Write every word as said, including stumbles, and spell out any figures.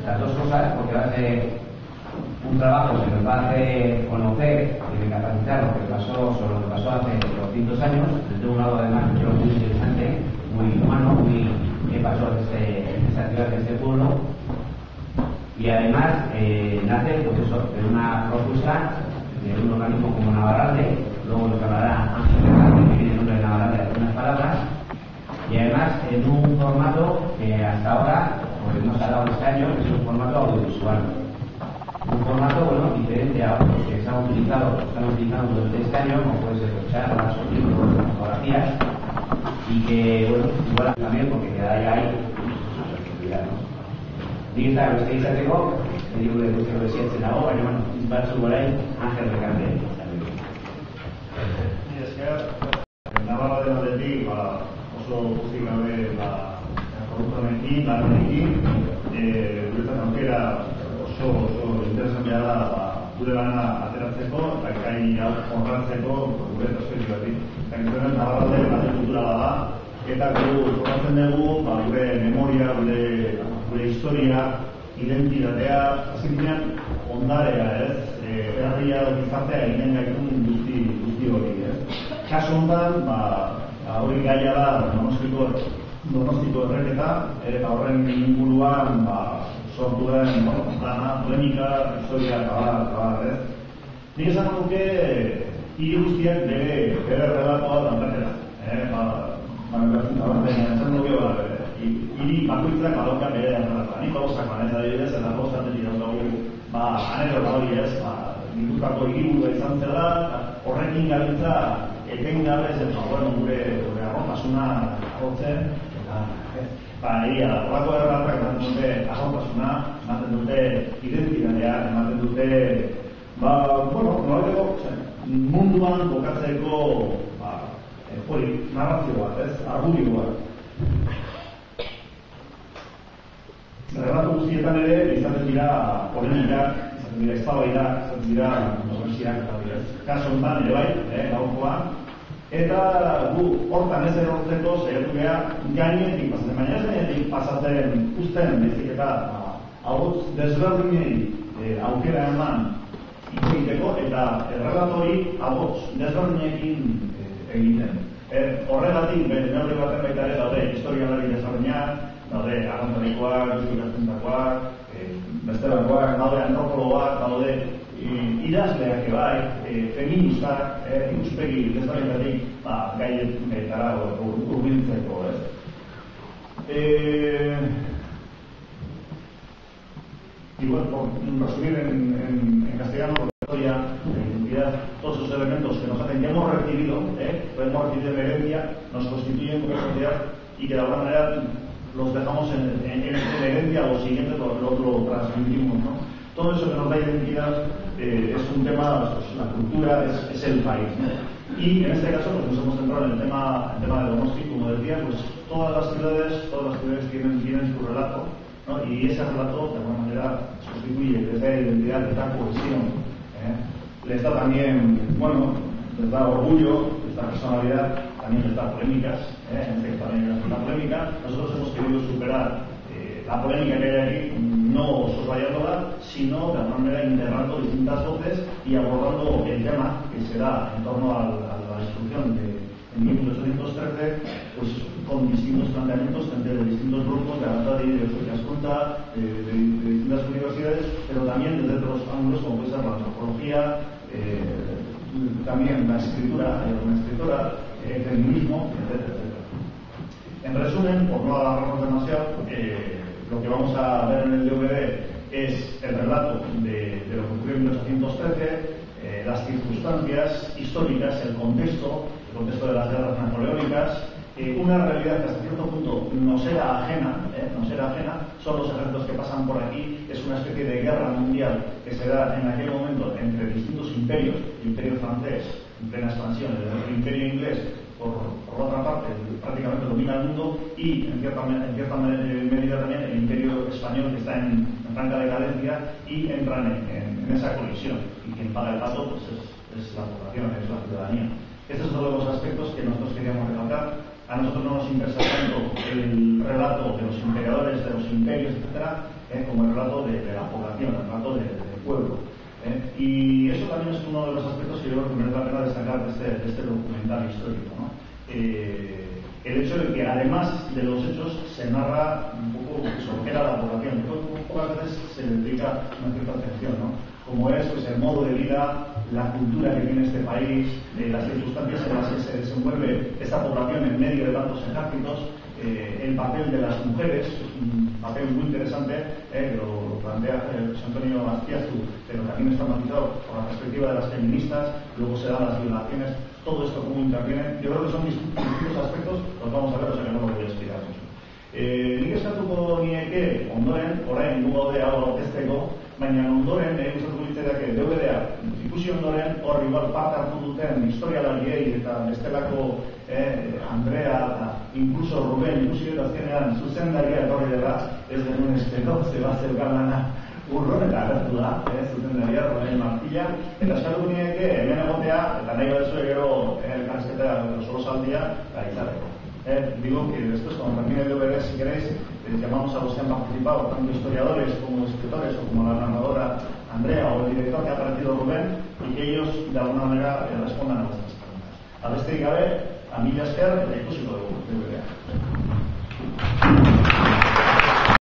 las dos cosas, porque va a ser un trabajo que nos va a hacer conocer y recapacitar lo que pasó sobre lo que pasó hace doscientos años, desde un lado además creo muy interesante, muy humano, muy qué pasó en, este, en esta ciudad, en este pueblo, y además eh, nace pues eso, de una propuesta de un organismo como Navarralde, luego nos hablará Ángel Fernández, que viene el nombre de Navarralde, algunas palabras, y además en un formato que hasta ahora pues, nos ha dado este año, que es un formato audiovisual. Un formato bueno, diferente a otros que se han utilizado, están utilizando durante este año, como puede ser los charlas o libros, fotografías, y que, bueno, igual también porque queda ya ahí una responsabilidad, ¿no? Diga, lo que dice tengo, le digo que lo que siente la obra, bueno, va a subir ahí, Ángel Recante. Ni esker, Navarra de Madrid, oso guzti gabe korruptorekin, lanekin, guretzat aukera oso oso interesantea da gure lana ateratzeko eta gai hau jorratzeko gure perspektibatik. Eta gizenen Navarra de kulturala da, eta gu jorratzen dugu gure memoria, gure gure historia, identitatea, azkenean ondarea, ez? Herria gizartea egiten gaitun guzti guzti hori, ez? Kasu honetan, ba hori gaia da Donostiko Donostiko erreketa, eta horren inguruan ba sortu den, bueno, plana, polemika, historia, eta bar, ez? Nik esan nuke hiri guztiak bere bere relatoa dantatera, eh? Ba, esan nuke hola bere. Hiri bakoitzak badauka bere relatoa. Nik gauzak banez adibidez, eta gauzatzen dira daukagu, ba, anekdota hori ez, ba, Gipuzkoako hiriburua izan zela, horrekin gabiltza etengabe ez, eta bueno, gure gure arrotasuna agotzen, eta ba, egia, horako erratak ematen dute arrotasuna, ematen dute identitatea, ematen dute, ba, bueno, nolako, munduan kokatzeko, ba, hori, narrazio bat, ez, argudio bat. Relatu guztietan ere, izaten dira polemikak, izaten dira eztabaidak, izaten dira kontroversiak eta dira. Kasu honetan ere bai, eh, gaurkoan. Eta gu hortan ez erortzeko saiatu gea gainetik pasatzen, baina ez gainetik pasatzen uzten bezik eta ahots desberdinei eh, aukera eman hitz egiteko eta errelatori ahots desberdinekin eh, egiten. Eh, horregatik, neurri baten baita ere daude historialari desberdinak, daude arantzalikoak, ikaskuntakoak, bestelakoak, daude antropologoak, daude idazleak ebai, feministak, ikuspegi desberdinetatik gaietara hurbiltzeko, ez? Y bueno, por resumir en, en, en castellano, por la historia, en identidad, todos esos elementos que nos hacen, que hemos recibido, ¿eh? hemos recibido en herencia, nos constituyen como sociedad y que de alguna manera los dejamos en, en, en herencia a los siguientes, lo, lo, lo transmitimos, ¿no? Todo eso que nos da identidad eh, es un tema, pues, la cultura es, es el país, ¿no? Y en este caso pues, nos hemos centrado en el tema, el tema de Donosti, como decía, pues todas las ciudades, todas las ciudades tienen, tienen su relato, ¿no? Y ese relato de alguna manera sustituye, les da identidad, les da cohesión, ¿eh? Les da también, bueno, les da orgullo, les da personalidad, también les da polémicas, ¿eh? En este caso también les da polémica. Nosotros hemos querido superar eh, la polémica que hay aquí, no soslayándola, sino de alguna manera integrando distintas voces y abordando el tema que se da en torno a, a la destrucción de en mil ochocientos trece, pues con distintos planteamientos entre distintos grupos de Arantadi, de Euskal de, de, de distintas universidades, pero también desde otros ángulos como puede ser la antropología, eh, también la escritura, eh, una escritora, el feminismo, etcétera, etcétera. En resumen, por no alargarnos demasiado, eh, lo que vamos a ver en el D V D es el relato de, de lo que ocurrió en mil ochocientos trece, eh, las circunstancias históricas, el contexto, el contexto de las guerras napoleónicas, eh, una realidad que hasta cierto punto nos era ajena, eh, nos era ajena, son los ejércitos que pasan por aquí, es una especie de guerra mundial que se da en aquel momento entre distintos imperios, el imperio francés en plena expansión, el imperio inglés por, por otra parte prácticamente domina el mundo y en cierta, en cierta medida también el imperio español que está en, en franca decadencia y entran en, en, en esa colisión y quien paga el pato pues es, es la población, es la ciudadanía. Estos son todos los aspectos que nosotros queríamos recalcar A nosotros no nos interesa tanto el relato de los imperadores, de los imperios, etcétera, eh, como el relato de, de la población, el relato del de pueblo. Eh. Y eso también es uno de los aspectos que yo creo que merece la pena destacar de este, de este documental histórico, ¿no? Eh, el hecho de que además de los hechos se narra un poco sobre qué era la población. Pocas veces se le dedica una cierta atención, ¿no? Como es pues, el modo de vida, la cultura que tiene este país, eh, las circunstancias en las que se desenvuelve esta población en medio de tantos ejércitos, eh, el papel de las mujeres, es un papel muy interesante, eh, que lo, lo plantea eh, José Antonio Azpiazu, pero también está matizado por la perspectiva de las feministas, luego se dan las violaciones, todo esto cómo interviene. Yo creo que son distintos aspectos, los vamos a ver, o sea que no lo voy a explicar mucho. Eh, nik eskatuko nieke ondoren, orain gu gaude hau aurkezteko, baina ondoren eh, gustatuko litzaidake D V D-a ikusi ondoren hor igual parte hartu duten historialariei eta bestelako eh, Andrea eta incluso Ruben ikusi eta azkenean zuzendaria etorri dela, ez genuen espero, zeba zeukan lana urron eta agertu da, eh, zuzendaria Ruben Martilla, eta eskatuko nieke hemen egotea, eta nahi badezue gero elkarrizketa solosaldia gaitzareko. Eh, digo que después, cuando termine el D V D, si queréis, eh, llamamos a los que han participado, tanto historiadores como escritores, o como la narradora Andrea o el director que ha aparecido Rubén, y que ellos de alguna manera eh, respondan a nuestras preguntas. A beste gabe, a mila esker, eta ikusiko dugu D V D-a.